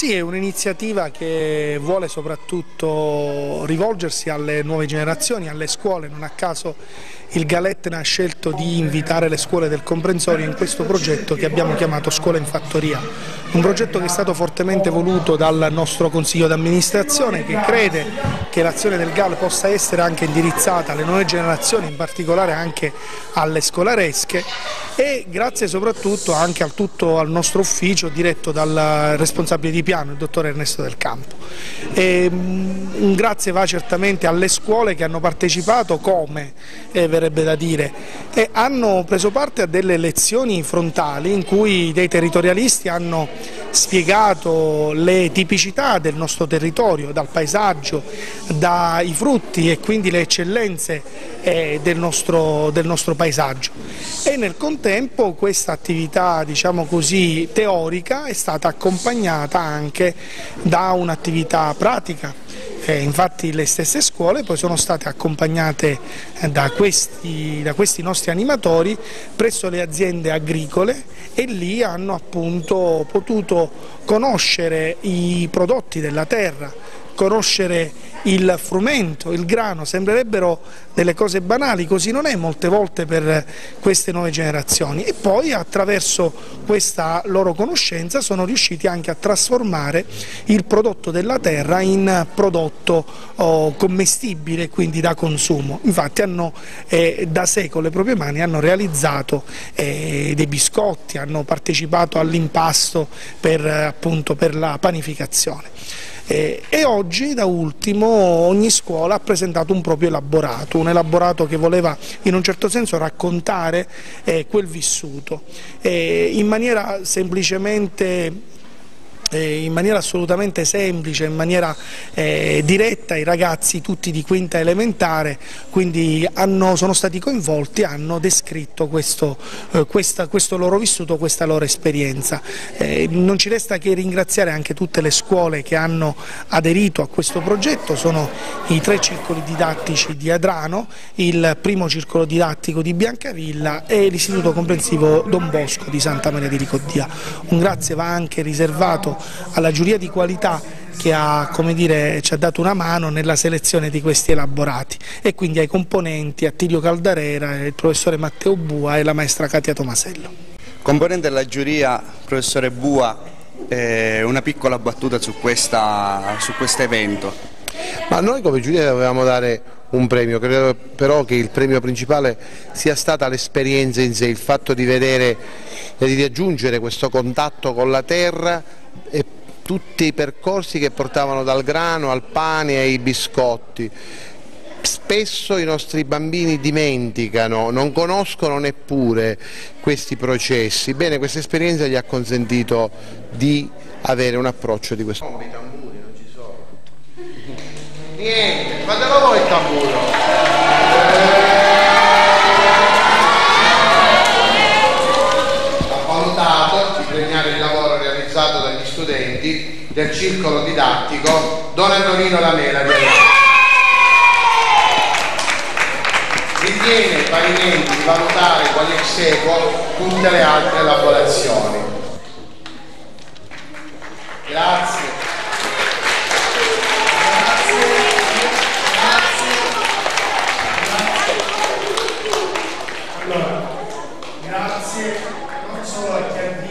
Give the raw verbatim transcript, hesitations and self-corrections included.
Sì, è un'iniziativa che vuole soprattutto rivolgersi alle nuove generazioni, alle scuole. Non a caso il Galetna ha scelto di invitare le scuole del comprensorio in questo progetto che abbiamo chiamato Scuola in Fattoria. Un progetto che è stato fortemente voluto dal nostro Consiglio d'amministrazione, che crede che l'azione del G A L possa essere anche indirizzata alle nuove generazioni, in particolare anche alle scolaresche, e grazie soprattutto anche al tutto al nostro ufficio diretto dal responsabile di piano, il dottor Ernesto Del Campo. E, un grazie va certamente alle scuole che hanno partecipato, come eh, verrebbe da dire, e hanno preso parte a delle lezioni frontali in cui dei territorialisti hanno spiegato le tipicità del nostro territorio, dal paesaggio, dai frutti e quindi le eccellenze eh, del, nostro, del nostro paesaggio. E nel contempo questa attività, diciamo così, teorica è stata accompagnata anche da un'attività pratica. Eh, infatti le stesse scuole poi sono state accompagnate eh, da, questi, da questi nostri animatori presso le aziende agricole, e lì hanno appunto potuto conoscere i prodotti della terra, conoscere il frumento, il grano. Sembrerebbero delle cose banali, così non è molte volte per queste nuove generazioni, e poi attraverso questa loro conoscenza sono riusciti anche a trasformare il prodotto della terra in prodotto oh, commestibile, quindi da consumo. Infatti hanno eh, da sé con le proprie mani hanno realizzato eh, dei biscotti, hanno partecipato all'impasto per, appunto, per la panificazione. Eh, e oggi da ultimo ogni scuola ha presentato un proprio elaborato, un elaborato che voleva in un certo senso raccontare eh, quel vissuto eh, in maniera semplicemente in maniera assolutamente semplice, in maniera eh, diretta. I ragazzi tutti di quinta elementare quindi hanno, sono stati coinvolti, hanno descritto questo, eh, questa, questo loro vissuto, questa loro esperienza. Eh, non ci resta che ringraziare anche tutte le scuole che hanno aderito a questo progetto. Sono i tre circoli didattici di Adrano, il primo circolo didattico di Biancavilla e l'Istituto Comprensivo Don Bosco di Santa Maria di Licodia. Un grazie va anche riservato alla giuria di qualità che ha, come dire, ci ha dato una mano nella selezione di questi elaborati, e quindi ai componenti Attilio Caldarera, il professore Matteo Bua e la maestra Katia Tomasello. Componente della giuria, professore Bua, eh, una piccola battuta su questa, su questo evento. Ma noi come giuria dovevamo dare un premio, credo però che il premio principale sia stata l'esperienza in sé, il fatto di vedere e di raggiungere questo contatto con la terra e tutti i percorsi che portavano dal grano al pane ai biscotti. Spesso i nostri bambini dimenticano, non conoscono neppure questi processi. Bene, questa esperienza gli ha consentito di avere un approccio di questo tipo. Niente, fatelo voi il tamburo. Ha valutato di premiare il lavoro realizzato dagli studenti del circolo didattico Don Antonino Lamela di Adrano. Ritiene parimenti di valutare quali ex equo tutte le altre elaborazioni. Grazie. Allora, grazie non solo a chi ha